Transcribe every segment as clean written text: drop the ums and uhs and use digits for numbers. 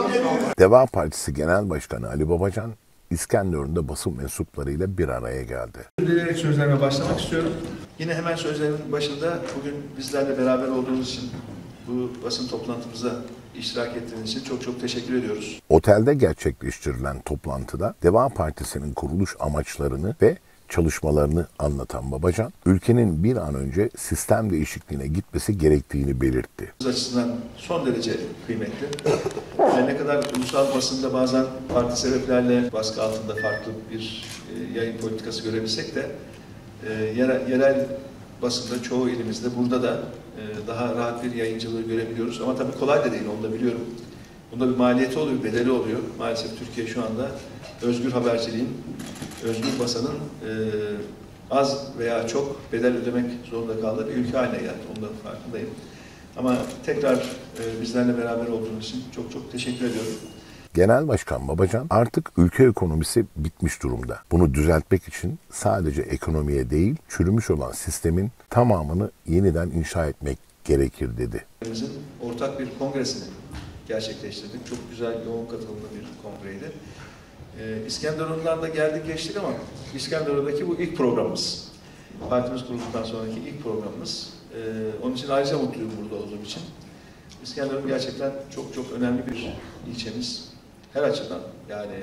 Deva Partisi Genel Başkanı Ali Babacan, İskenderun'da basın mensuplarıyla bir araya geldi. Dileyerek sözlerime başlamak istiyorum. Yine hemen sözlerimin başında bugün bizlerle beraber olduğunuz için, bu basın toplantımıza iştirak ettiğiniz için çok çok teşekkür ediyoruz. Otelde gerçekleştirilen toplantıda Deva Partisi'nin kuruluş amaçlarını ve çalışmalarını anlatan Babacan, ülkenin bir an önce sistem değişikliğine gitmesi gerektiğini belirtti. Açısından son derece kıymetli. Yani ne kadar ulusal basında bazen farklı sebeplerle baskı altında farklı bir yayın politikası görebilsek de yerel basında çoğu ilimizde burada da daha rahat bir yayıncılığı görebiliyoruz. Ama tabii kolay da değil, onu da biliyorum. Bunda bir maliyeti oluyor, bedeli oluyor. Maalesef Türkiye şu anda özgür haberciliğin, özgür basının az veya çok bedel ödemek zorunda kaldığı bir ülke haline geldi. Onun da farkındayım. Ama tekrar bizlerle beraber olduğunuz için çok çok teşekkür ediyorum. Genel Başkan Babacan, artık ülke ekonomisi bitmiş durumda. Bunu düzeltmek için sadece ekonomiye değil, çürümüş olan sistemin tamamını yeniden inşa etmek gerekir dedi. Bizim ortak bir kongresini gerçekleştirdik. Çok güzel, yoğun katılımlı bir kongreydi. İskenderun'dan da geldik geçtik ama İskenderun'daki bu ilk programımız. Partimiz kurulduktan sonraki ilk programımız. Onun için ayrıca mutluyum burada olduğum için. İskenderun gerçekten çok çok önemli bir ilçemiz. Her açıdan, yani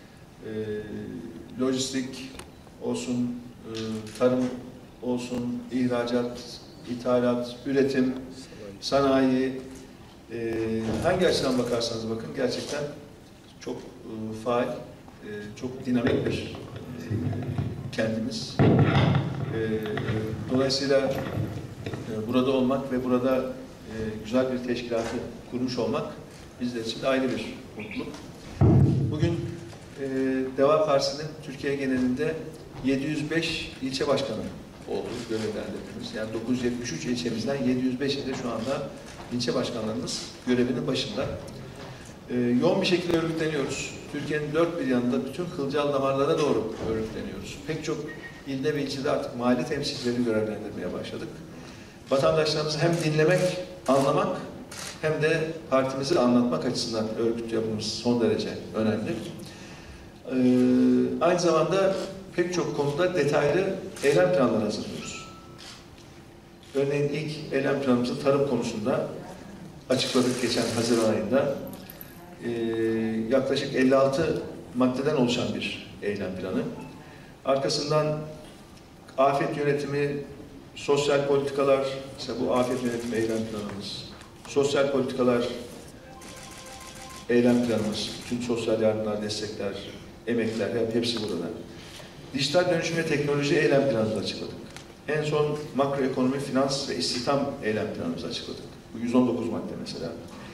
lojistik olsun, tarım olsun, ihracat, ithalat, üretim, sanayi, hangi açıdan bakarsanız bakın gerçekten çok faal, çok dinamik bir kendimiz. Dolayısıyla burada olmak ve burada güzel bir teşkilatı kurmuş olmak bizler için de ayrı bir mutluluk. Bugün Deva Partisi'nin Türkiye genelinde 705 ilçe başkanı oldu, görevlendirdiğimiz. Yani 973 ilçemizden 705'inde şu anda ilçe başkanlarımız görevinin başında. Yoğun bir şekilde örgütleniyoruz. Türkiye'nin dört bir yanında bütün kılcal damarlara doğru örgütleniyoruz. Pek çok ilde ve ilçede artık mahalle temsilcileri görevlendirmeye başladık. Vatandaşlarımızı hem dinlemek, anlamak hem de partimizi anlatmak açısından örgüt yapımız son derece önemli. Aynı zamanda pek çok konuda detaylı eylem planları hazırlıyoruz. Örneğin ilk eylem planımızı tarım konusunda açıkladık geçen Haziran ayında. Yaklaşık 56 maddeden oluşan bir eylem planı. Arkasından afet yönetimi, sosyal politikalar, işte bu afet yönetimi eylem planımız, sosyal politikalar eylem planımız, tüm sosyal yardımlar, destekler, emekler, hepsi burada. Dijital dönüşüm ve teknoloji eylem planımızı açıkladık. En son makroekonomi, finans ve istihdam eylem planımızı açıkladık. Bu 119 madde mesela.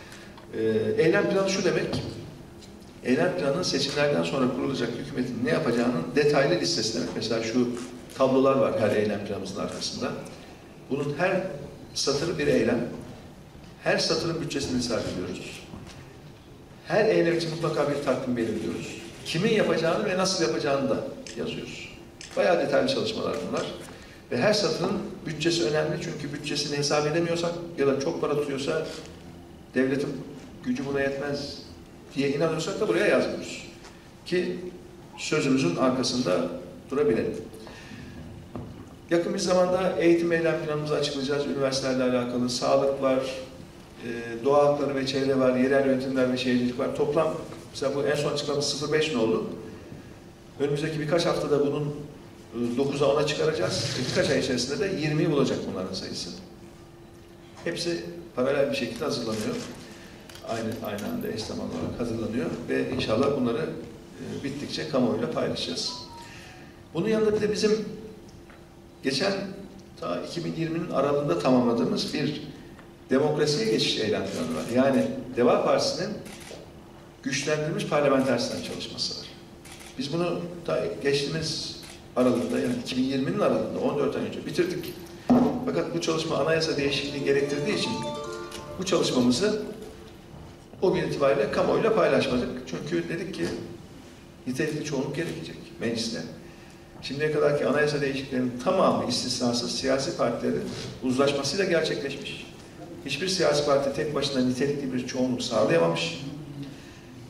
Eylem planı şu demek, eylem planı seçimlerden sonra kurulacak hükümetin ne yapacağının detaylı listesi demek. Mesela şu tablolar var her eylem planımızın arkasında. Bunun her satırı bir eylem. Her satırın bütçesini hesap ediyoruz. Her eylem için mutlaka bir takvim belirliyoruz. Kimin yapacağını ve nasıl yapacağını da yazıyoruz. Bayağı detaylı çalışmalar bunlar. Ve her satırın bütçesi önemli çünkü bütçesini hesap edemiyorsak ya da çok para tutuyorsa devletin gücü buna yetmez diye inanıyorsak da buraya yazmıyoruz. Ki sözümüzün arkasında durabilelim. Yakın bir zamanda eğitim eylem planımızı açıklayacağız. Üniversitelerle alakalı sağlık var, doğa hakları ve çevre var, yerel yönetimler ve şehircilik var. Toplam, mesela bu en son açıklamamız 0,5 nolu. Önümüzdeki birkaç haftada bunun 9'a 10'a çıkaracağız. Birkaç ay içerisinde de 20'yi bulacak bunların sayısı. Hepsi paralel bir şekilde hazırlanıyor. Aynı anda eş zamanlı olarak hazırlanıyor ve inşallah bunları bittikçe kamuoyuyla paylaşacağız. Bunun yanında bir de bizim geçen ta 2020'nin aralığında tamamladığımız bir demokrasiye geçiş eylem planı var. Yani Deva Partisi'nin güçlendirilmiş parlamenter sistem çalışması var. Biz bunu ta geçtiğimiz aralıkta, yani 2020'nin aralığında 14 ay önce bitirdik. Fakat bu çalışma anayasa değişikliği gerektirdiği için bu çalışmamızı o gün itibariyle kamuoyuyla paylaşmadık. Çünkü dedik ki nitelikli çoğunluk gerekecek mecliste. Şimdiye kadarki anayasa değişikliklerinin tamamı istisnasız siyasi partilerin uzlaşmasıyla gerçekleşmiş. Hiçbir siyasi parti tek başına nitelikli bir çoğunluk sağlayamamış.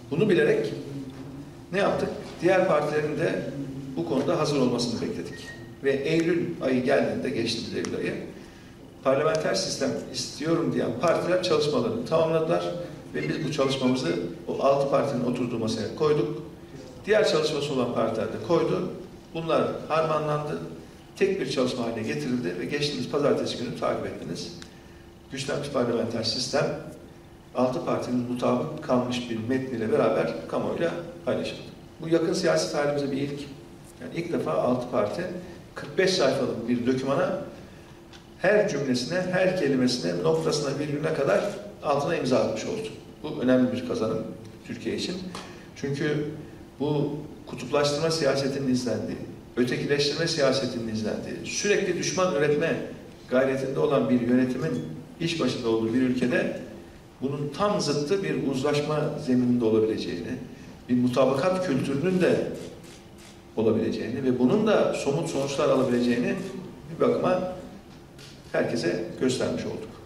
Bunu bilerek ne yaptık? Diğer partilerin de bu konuda hazır olmasını bekledik. Ve Eylül ayı geldiğinde, geçtiğimiz Eylül ayı, parlamenter sistem istiyorum diyen partiler çalışmalarını tamamladılar. Ve biz bu çalışmamızı o 6 partinin oturduğu masaya koyduk. Diğer çalışması olan partiler de koydu. Bunlar harmanlandı. Tek bir çalışma haline getirildi ve geçtiğimiz pazartesi günü takip ettiniz. Güçlenmiş parlamenter sistem 6 partinin mutabık kalmış bir metniyle beraber kamuoyuyla paylaşıldı. Bu yakın siyasi tarihimizde bir ilk. Yani ilk defa 6 parti 45 sayfalık bir dokümana her cümlesine, her kelimesine, noktasına, virgülüne kadar altına imza atmış oldu. Bu önemli bir kazanım Türkiye için. Çünkü bu kutuplaştırma siyasetinin izlendiği, ötekileştirme siyasetinin izlendiği, sürekli düşman üretme gayretinde olan bir yönetimin iş başında olduğu bir ülkede bunun tam zıttı bir uzlaşma zemininde olabileceğini, bir mutabakat kültürünün de olabileceğini ve bunun da somut sonuçlar alabileceğini bir bakıma herkese göstermiş olduk.